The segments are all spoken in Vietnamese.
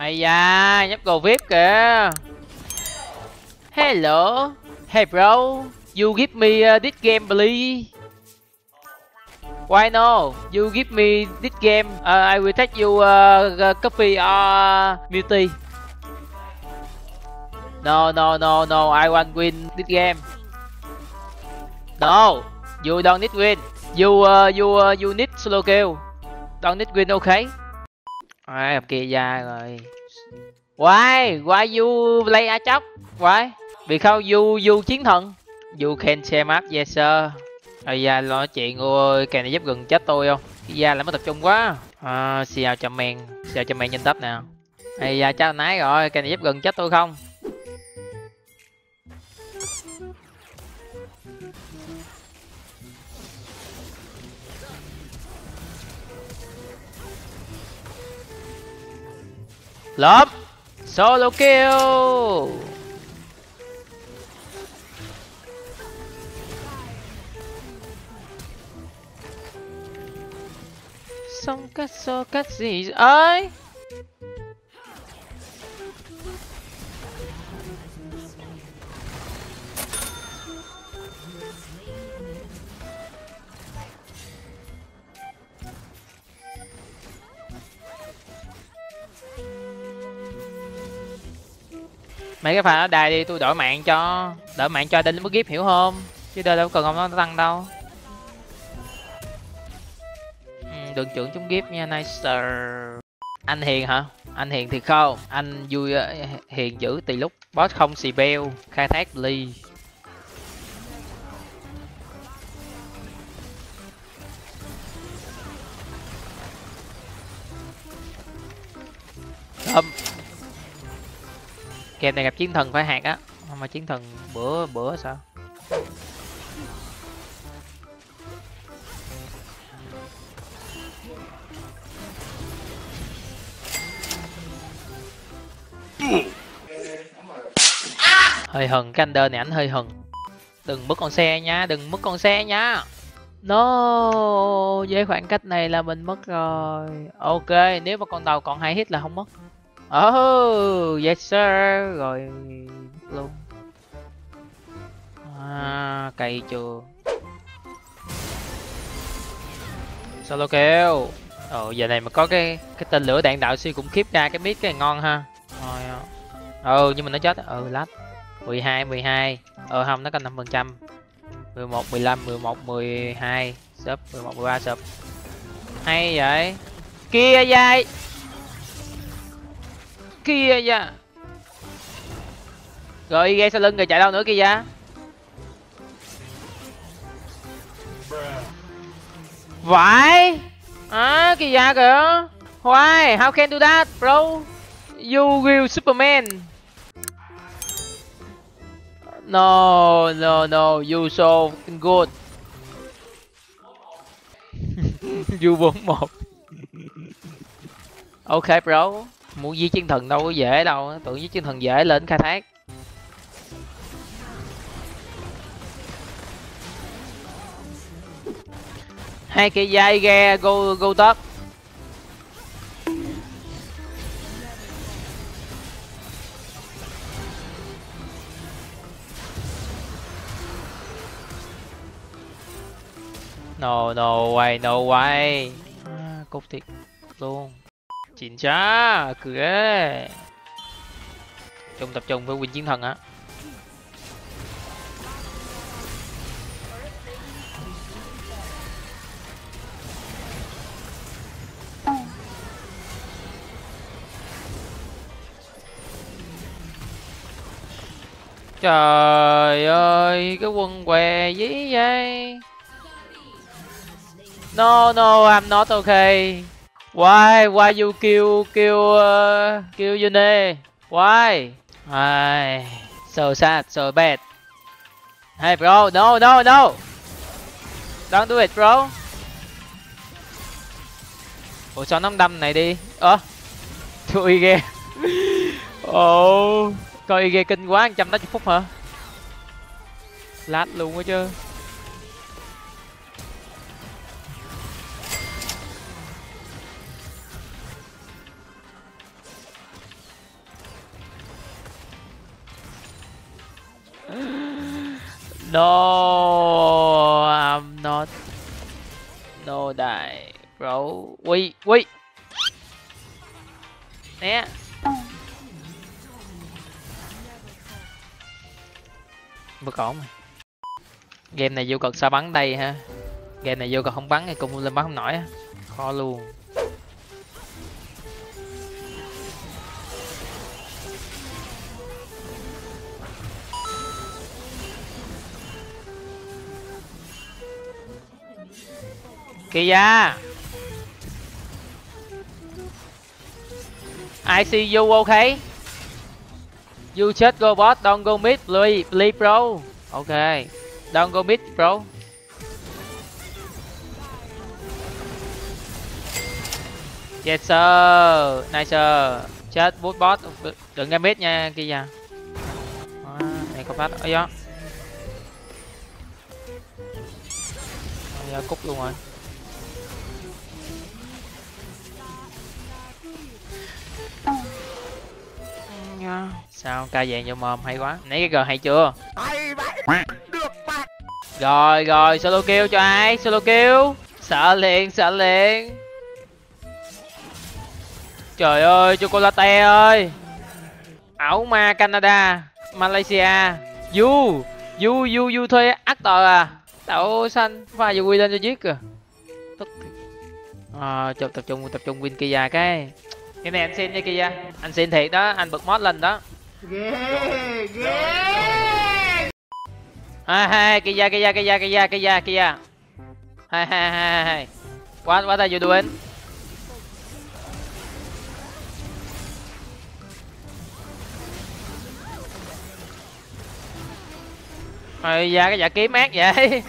Ây da, nhấp go VIP kìa. Hello. Hey bro, you give me this game please. Why no? You give me this game. I will take you copy or multi. No, I want win this game. No, you don't need win. You need solo kill. Don't need win, okay? Gặp kia ra rồi. Why you play a chóc? Why? Because you chiến thần. You can share map, yes sir. Da nói chuyện ơi, kèo này giúp gần chết tôi không? Da lại mới tập trung quá. Xiao cho men nhân tấp nào. Da chắc nái rồi, kèo này giúp gần chết tôi không? Lốp solo kill. Xong cắt gì ơi. Mấy cái pha nó đài đi, tôi đổi mạng cho. Đỡ mạng cho đinh mới gift, hiểu không? Chứ đây đâu cần ông nó tăng đâu. Đường trưởng trúng gift nha, nice sir. Anh hiền hả? Anh hiền thì không. Anh vui hiền dữ tùy lúc. Boss không xì beo, khai thác ly. Game này gặp chiến thần phải hạt á. Mà chiến thần bữa sao? Hơi hừng, cái under này ảnh hơi hừng. Đừng mất con xe nha, đừng mất con xe nha. No, với khoảng cách này là mình mất rồi. Ok, nếu mà con đầu còn 2 hit là không mất. Oh, yes sir. Rồi luôn. Cay chưa? Solo kill. Giờ này mà có cái tên lửa đạn đạo siêu khủng khiếp ra cái mid cái này ngon ha. Nhưng mà nó chết. Lát 12 không, nó có 5%. 11 15 11 12 sub 11 13 sub. Hay vậy. Kia dai. Kia da. Rồi gây sau lưng rồi chạy đâu nữa kia da. Vậy kia da kìa. Why? How can do that, bro? You will Superman. No, you so good. You 41. Ok bro. Muốn giết chiến thần đâu có dễ đâu, tưởng giết chiến thần dễ lên khai thác. Hai cây dây ghe go top. No way. Cục thịt luôn. Chính xác, cười. Tập trung với win chiến thần á. Trời ơi, cái quân què gì vậy? No, I'm not okay. Why you kill Yone? Why? So sad, so bad. Hey bro, no. Don't do it bro. Ủa sao nó đâm này đi? Tôi ghê. Coi ghê kinh quá, 180 phút hả? Lát luôn á chứ. No, I'm not. No die, bro. Quy. Né. Bực ổn mà. Game này vô cực sao bắn đây ha. Game này vô cực không bắn thì cũng lên bắn không nổi á. Khó luôn. Kìa. I see you, okay? You just go bot, don't go mid, please bro. Okay. Don't go mid, bro. Yes sir. Nice sir. Chết bot bot, đừng ra mid nha Kìa. Này có phát. Ây da. Cút luôn rồi. Sao ca vàng vô mồm hay quá. Nãy cái g hay chưa? Rồi solo kill cho ai? Solo kill. Sợ liền. Trời ơi chocolate ơi. Ảo ma Canada, Malaysia. You thuê actor à? Đậu xanh pha vô quy lên cho giết kìa. Tập trung win Kia cái này anh xin nha Kia. Anh xin thiệt đó, anh bật mod lên đó. Hai Kia. Hai. What are you doing? Ôi da cái dạ kiếm mát vậy.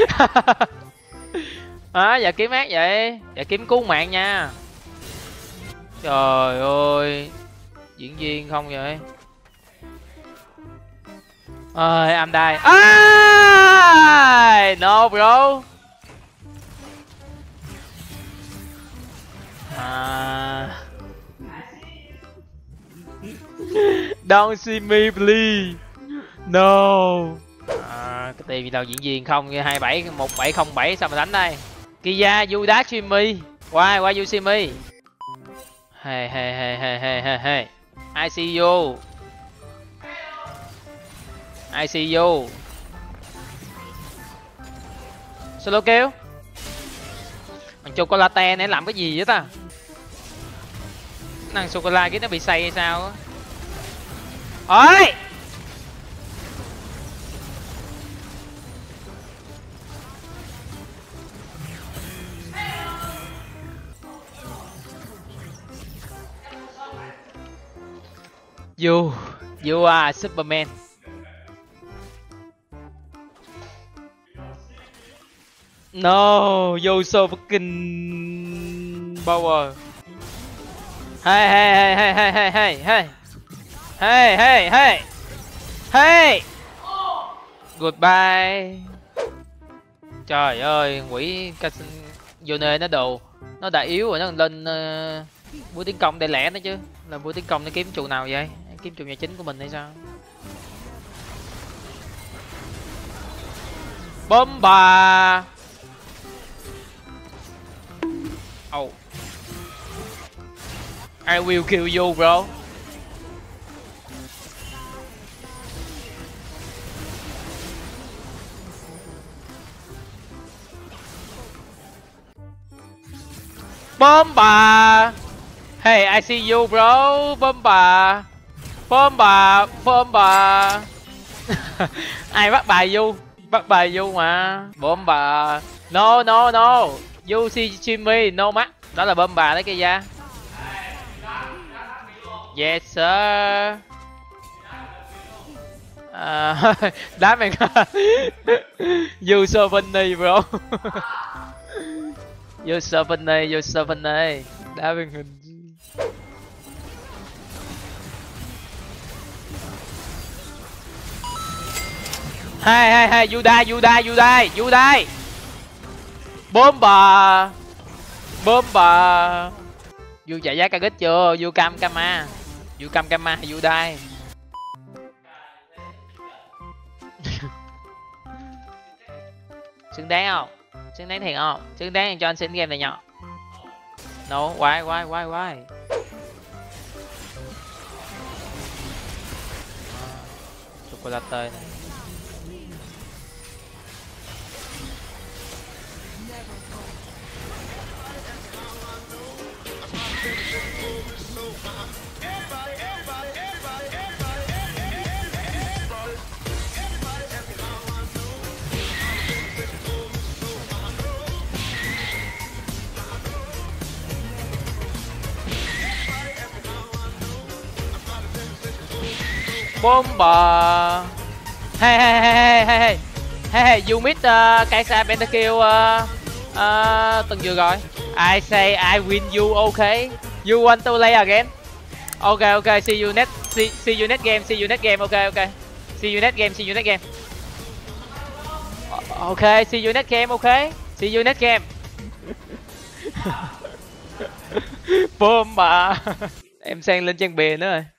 Dạ kiếm mát vậy. Dạ kiếm cứu mạng nha. Trời ơi. Diễn viên không vậy. Ơi I'm die. No bro. Don't see me please. No. Cái tiền gì đâu diễn viên không 27 1707 sao mà đánh đây. Kia you dash see me. Why you see me? Hey. I see you. Solo kill. Thằng chocolate này làm cái gì vậy ta? Thằng chocolate cái nó bị say hay sao á? Ôi! You are Superman. No, you so fucking power. Hey. Goodbye. Trời ơi, quỷ Yone nó đồ. Nó đã yếu rồi, nó lên buổi tiến công để lẻ nó chứ. Là buổi tiến công nó kiếm trụ nào vậy? Kiếm trụ nhà chính của mình hay sao? Bomba. Oh. I will kill you bro. Bomba. Hey, I see you bro. Bomba. Ai bắt bài du? Bắt bài du mà. Bomba. No. You see me, no mắt. Đó là Bomba đấy Kia. Yes sir. Đá mày. You so funny bro. You so funny. Đá màn hình. Hey, you die. Bomba. You chạy giá Kagit chưa? You Kama, you die. Xứng đáng không? Xứng đáng thiệt không? Xứng đáng cho anh xin game này nhở? No, why? Chocolate này. Bomber. Hey, you miss Kaisa Pentakill tuần vừa rồi. I say I win you, okay? You want to play again? Okay, see you next game, okay. See you next game. Okay, see you next game, okay? See you next game. Bomber. Em sang lên trang bìa nữa rồi.